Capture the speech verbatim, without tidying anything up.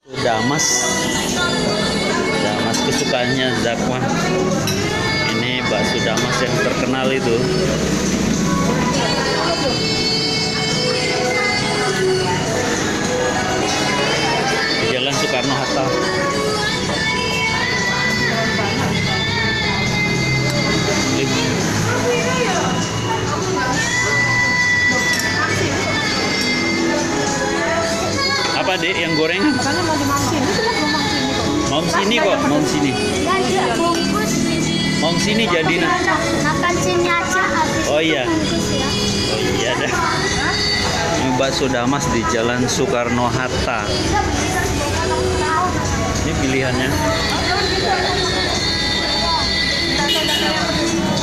Damas, Damas kesukaannya Zakwan. Ini bakso Damas yang terkenal itu. Jalan Soekarno Hatta. Apa dek yang gorengan? Mau sini kok, mau sini. Mau sini jadi makan sini aja. Oh iya. Oh iya dah. Ini bakso Damas di Jalan Soekarno Hatta. Ini pilihannya.